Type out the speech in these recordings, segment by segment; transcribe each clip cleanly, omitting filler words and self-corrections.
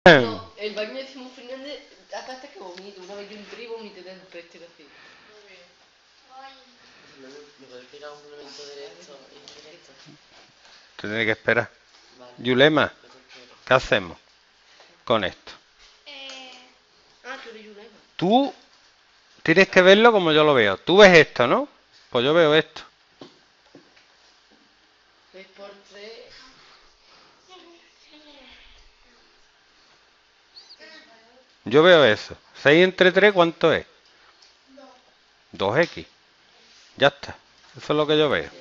No, el baño de Simón Fernández hasta que vomito. Una vez yo entré y vomité de peste así. ¿Me puedes explicar un complemento directo e indirecto? Tendré que esperar. Vale. Yulema, ¿qué hacemos con esto? Tú eres Yulema. Tú tienes que verlo como yo lo veo. Tú ves esto, ¿no? Pues yo veo esto. 6 por 3. Yo veo eso. 6 entre 3, ¿cuánto es? 2x. Ya está. Eso es lo que yo veo.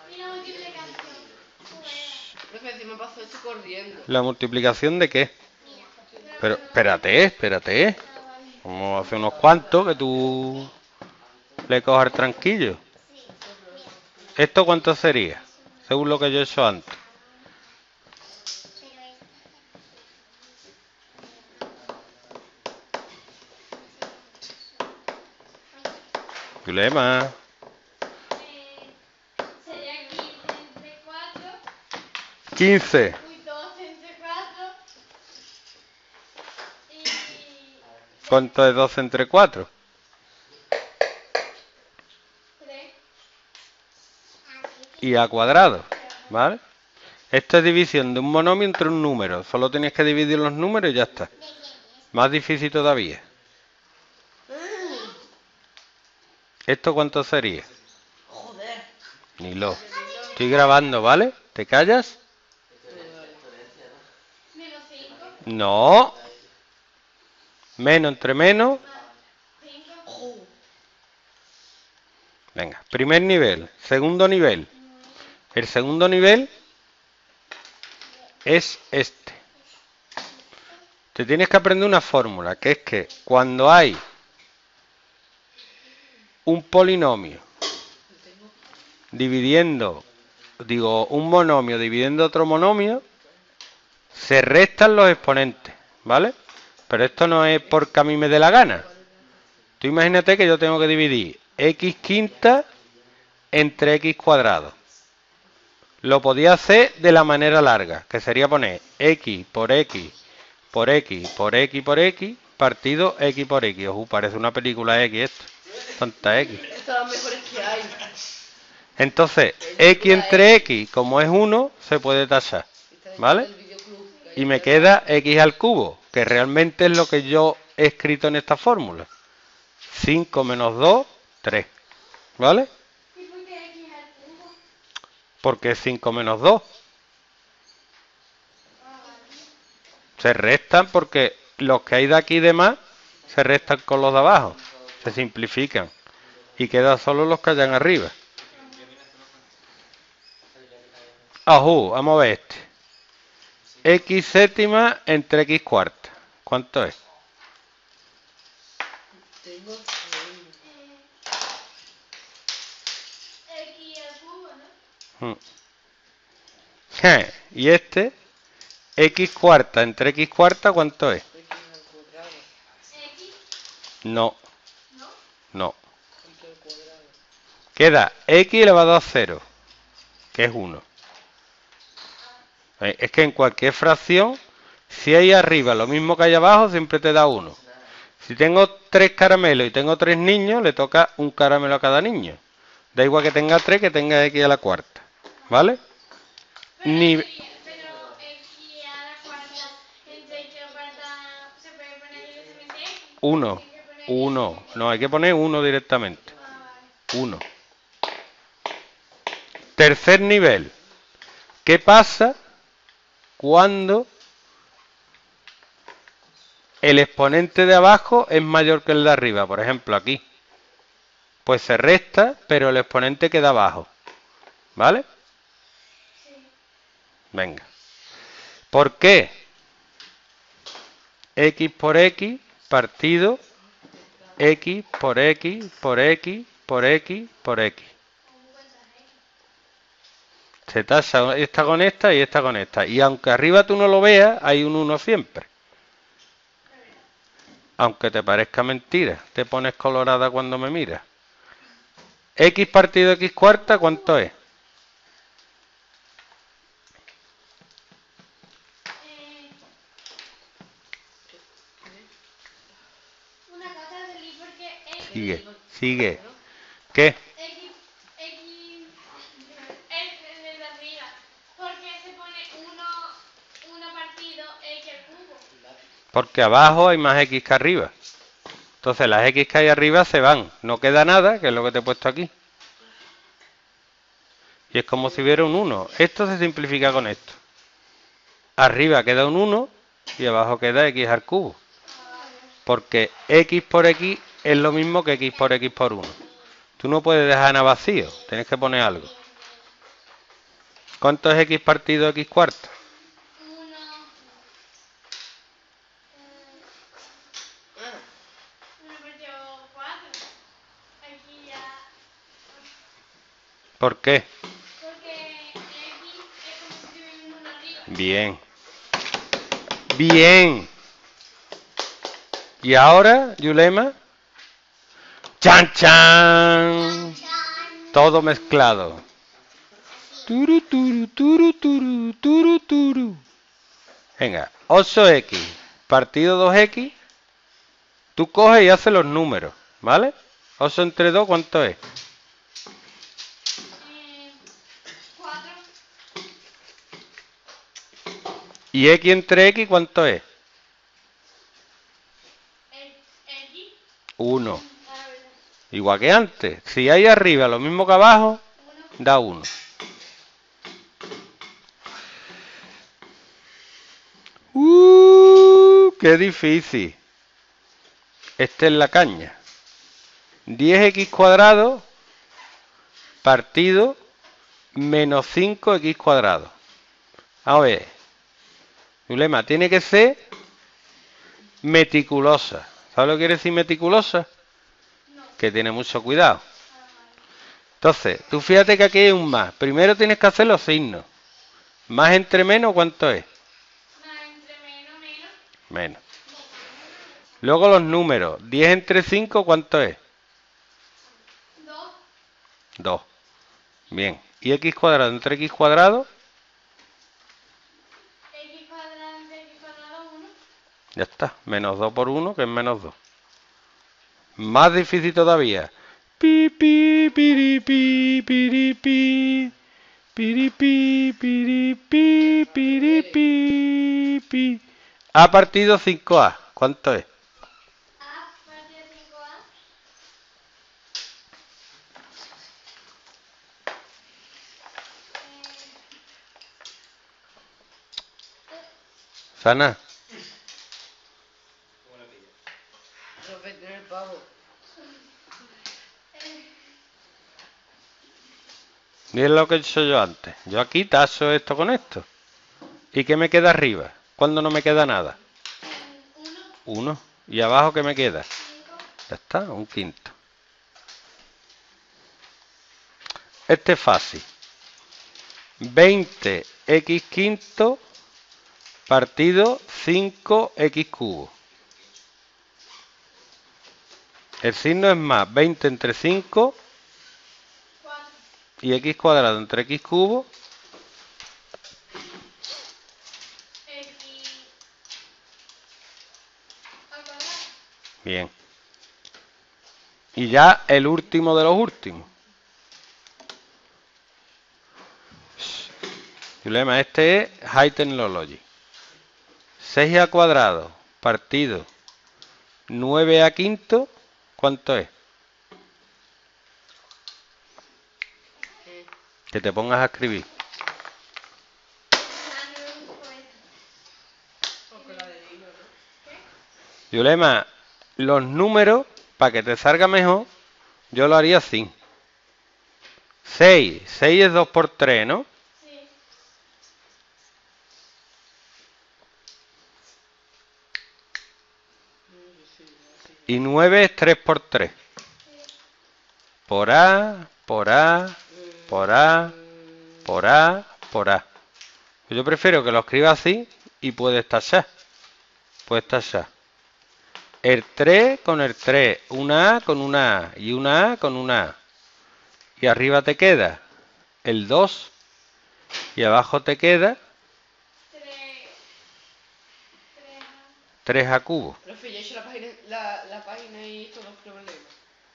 Profe, si me pasó esto corriendo. ¿La multiplicación de qué? Pero espérate. Vamos a hacer unos cuantos que tú le cojas el tranquillo. ¿Esto cuánto sería? Según lo que yo he hecho antes. Yulema. Sería 15 entre 4. 15. Uy, 12 entre 4. Y... ¿Cuánto es 12 entre 4? 3. Y a cuadrado. ¿Vale? Esto es división de un monomio entre un número. Solo tienes que dividir los números y ya está. Más difícil todavía. ¿Esto cuánto sería? Joder. Ni lo. Estoy grabando, ¿vale? ¿Te callas? Menos 5. No. Menos entre menos. 5. Venga, primer nivel. Segundo nivel. El segundo nivel es este. Te tienes que aprender una fórmula, que es que cuando hay un polinomio un monomio dividiendo otro monomio, se restan los exponentes, ¿vale? Pero esto no es porque a mí me dé la gana. Tú imagínate que yo tengo que dividir x quinta entre x cuadrado. Lo podía hacer de la manera larga, que sería poner x por x por x por x por x partido x por x. Parece una película X esto. Tanta X. Estas son las mejores que hay. Entonces, x entre x, como es 1, se puede tachar. ¿Vale? Y me queda x al cubo, que realmente es lo que yo he escrito en esta fórmula. 5 menos 2, 3. ¿Vale? ¿Y por qué X al cubo? Porque es 5 menos 2. Se restan porque los que hay de aquí y demás se restan con los de abajo. Se simplifican. Y quedan solo los que hayan arriba. Ajú, vamos a ver este. X séptima entre X cuarta. ¿Cuánto es? Tengo X al cubo, ¿no? Y este, X cuarta entre X cuarta, ¿cuánto es? X al cuadrado. X, No, ¿no? no. X al cuadrado. Queda X elevado a 0, que es 1. Es que en cualquier fracción, si hay arriba lo mismo que hay abajo, siempre te da 1. Si tengo 3 caramelos y tengo 3 niños, le toca un caramelo a cada niño. Da igual que tenga 3 que tenga X a la cuarta. ¿Vale? Pero Ni X a la cuarta entre X a la cuarta se puede poner directamente X. 1. Hay que poner 1. No, hay que poner 1 directamente. Vale. 1. Tercer nivel. ¿Qué pasa cuando el exponente de abajo es mayor que el de arriba? Por ejemplo, aquí. Pues se resta, pero el exponente queda abajo. ¿Vale? Sí. Venga. ¿Por qué? X por X partido X por X por X por X por X. Se tasa esta con esta y esta con esta. Y aunque arriba tú no lo veas, hay un 1 siempre. Aunque te parezca mentira, te pones colorada cuando me miras. X partido X cuarta, ¿cuánto es? Sigue, sigue. ¿Qué? X, es el de arriba. Porque se pone uno partido X al cubo. Porque abajo hay más X que arriba. Entonces las X que hay arriba se van. No queda nada, que es lo que te he puesto aquí. Y es como si hubiera un 1. Esto se simplifica con esto. Arriba queda un 1 y abajo queda X al cubo. Porque X por X es lo mismo que X por X por 1. Tú no puedes dejar nada vacío. Tienes que poner algo. ¿Cuánto es X partido X cuarto? 1, Ah, 1 partido 4. Aquí ya. ¿Por qué? Porque X es como si tuviera un 1 arriba. Bien. Bien. ¿Y ahora, Yulema? ¡Chan, chan! Todo mezclado. Turu, turu, turu, turu, turu, turu. Venga, 8x partido 2x. Tú coges y haces los números, ¿vale? 8 entre 2, ¿cuánto es? 4, Y x entre x, ¿cuánto es? X, 1. a ver, Igual que antes. Si hay arriba lo mismo que abajo, 1, da 1. ¡Qué difícil! Esta es la caña. 10x cuadrado partido menos 5x cuadrado. A ver, Yulema, tiene que ser meticulosa. ¿Sabes lo que quiere decir meticulosa? Que tiene mucho cuidado. Entonces, tú fíjate que aquí hay un más. Primero tienes que hacer los signos. Más entre menos, ¿cuánto es? más entre menos, Menos. Luego los números. 10 entre 5, ¿cuánto es? 2, 2. Bien. ¿Y x cuadrado entre x cuadrado? X cuadrado entre X cuadrado 1. Ya está. Menos 2 por 1, que es menos 2. Más difícil todavía. Pi, pi, piri, pi, piri, pi. Piri, pi, piri, pi, piri, pi, pi. A partido 5A. ¿Cuánto es? A partido 5A. Sana. repete en el pavo. Miren lo que he hecho yo antes. Yo aquí tacho esto con esto. ¿Y qué me queda arriba? ¿Cuándo no me queda nada? 1, 1. ¿Y abajo qué me queda? 5, Ya está, un quinto. Este es fácil. 20x quinto partido 5x cubo. El signo es más 20 entre 5 4, y x cuadrado entre x cubo. X al cuadrado. Bien. Y ya el último de los últimos. Problema, este es High Technology. 6a cuadrado partido 9a quinto, ¿cuánto es? Que te pongas a escribir. Yulema, los números, para que te salga mejor, yo lo haría así. 6 es 2 por 3, ¿no? Sí. Y 9 es 3 por 3. Por A, por A, por A, por A, por A. Yo prefiero que lo escriba así y puedes tachar. Puedes tachar. El 3 con el 3, una A con una A y una A con una A. Y arriba te queda el 2 y abajo te queda 3a cubo. Profe, ya he hecho la página y todos los problemas.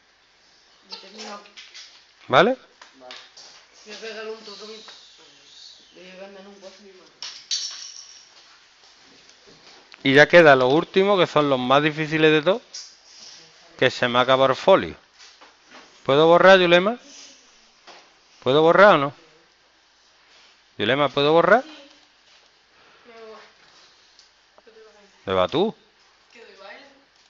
he terminado. ¿Vale? Voy a pegarle un toque a mi... Le voy a vender un pozo a mi madre. Y ya queda lo último, que son los más difíciles de todos, que se me acaba el folio. ¿Puedo borrar, Yulema? ¿Puedo borrar o no? Yulema, ¿puedo borrar? Me voy. ¿Te va tú? ¿Qué doy baile?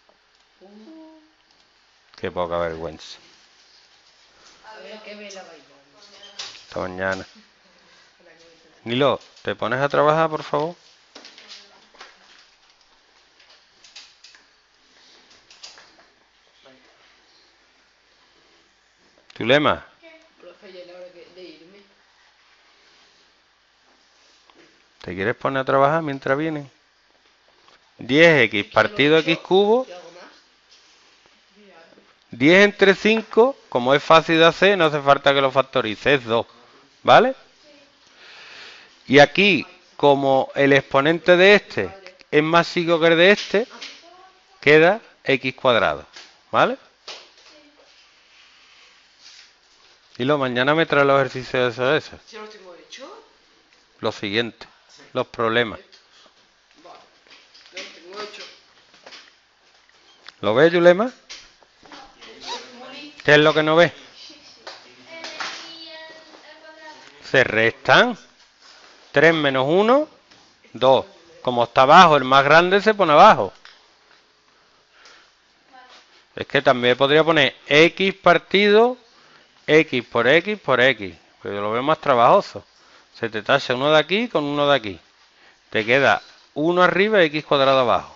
Qué poca vergüenza. A ver qué me la baila. Hasta mañana. Nilo, ¿te pones a trabajar, por favor? Yulema, Profe, ya es la hora de irme. ¿te quieres poner a trabajar mientras vienen? 10x partido x cubo. ¿Y algo más? 10 entre 5, como es fácil de hacer, no hace falta que lo factorice, es 2, ¿vale? Y aquí, como el exponente de este es más chico que el de este, queda x cuadrado, ¿vale? Y lo mañana me trae los ejercicios de eso. Si no los tengo hechos. Lo siguiente, los problemas. Vale. Yo los tengo hechos. ¿Lo ves, Yulema? ¿Qué es lo que no ves? Y el cuadrado. Se restan. 3 menos 1, 2. Como está abajo, el más grande se pone abajo. Es que también podría poner x partido x por x por x. Pero yo lo veo más trabajoso. Se te tacha uno de aquí con uno de aquí. Te queda 1 arriba y x cuadrado abajo.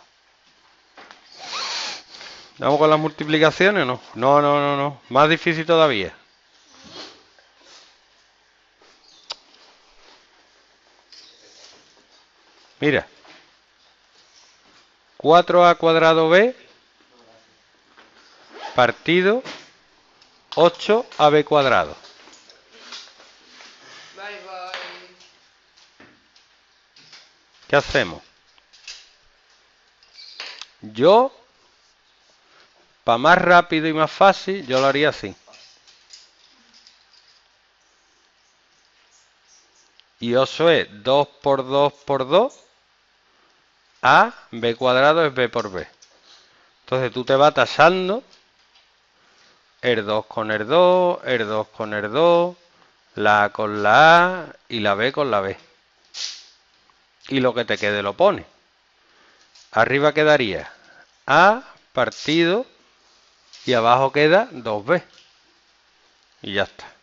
¿Vamos con las multiplicaciones o no? No. Más difícil todavía. Mira. 4a cuadrado b partido 8ab cuadrado. Bye, bye. ¿Qué hacemos? Yo, para más rápido y más fácil, yo lo haría así. Y eso es 2 por 2 por 2. A, b cuadrado es b por b. Entonces tú te vas tachando el 2 con el 2, el 2 con el 2, la A con la A y la B con la B. Y lo que te quede lo pones. Arriba quedaría A partido y abajo queda 2b. Y ya está.